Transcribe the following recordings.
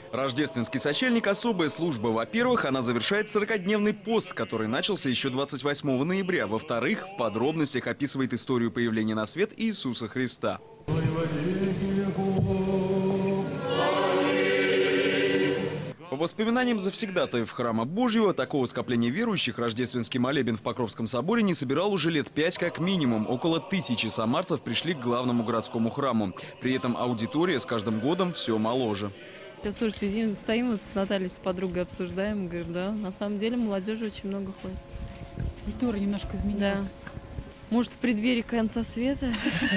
Рождественский сочельник – особая служба. Во-первых, она завершает 40-дневный пост, который начался еще 28 ноября. Во-вторых, в подробностях описывает историю появления на свет Иисуса Христа. По воспоминаниям завсегдатаев Храма Божьего, такого скопления верующих рождественский молебен в Покровском соборе не собирал уже лет 5 как минимум. Около 1000 самарцев пришли к главному городскому храму. При этом аудитория с каждым годом все моложе. Сейчас тоже сидим, стоим вот с Натальей, с подругой обсуждаем. Говорю, да, на самом деле молодежи очень много ходит. Культура немножко изменилась. Да. Может, в преддверии конца света?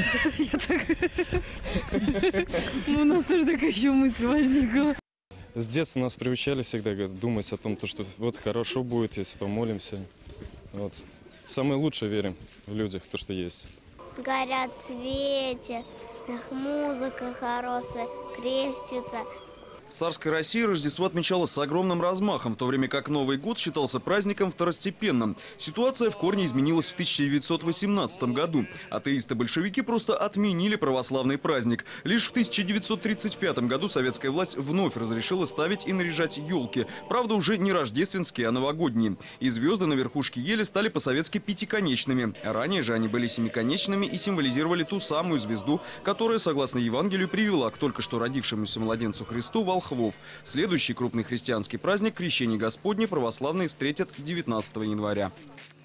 У нас тоже такая еще мысль возникла. С детства нас приучали всегда думать о том, что вот хорошо будет, если помолимся. Вот. Самое лучшее верим в людях, то, что есть. Горят свечи, музыка хорошая, крестится. В царской России Рождество отмечалось с огромным размахом, в то время как Новый год считался праздником второстепенным. Ситуация в корне изменилась в 1918 году. Атеисты-большевики просто отменили православный праздник. Лишь в 1935 году советская власть вновь разрешила ставить и наряжать елки. Правда, уже не рождественские, а новогодние. И звезды на верхушке ели стали по-советски пятиконечными. Ранее же они были семиконечными и символизировали ту самую звезду, которая, согласно Евангелию, привела к только что родившемуся младенцу Христу волхвов. Следующий крупный христианский праздник – Крещение Господне православные встретят 19 января.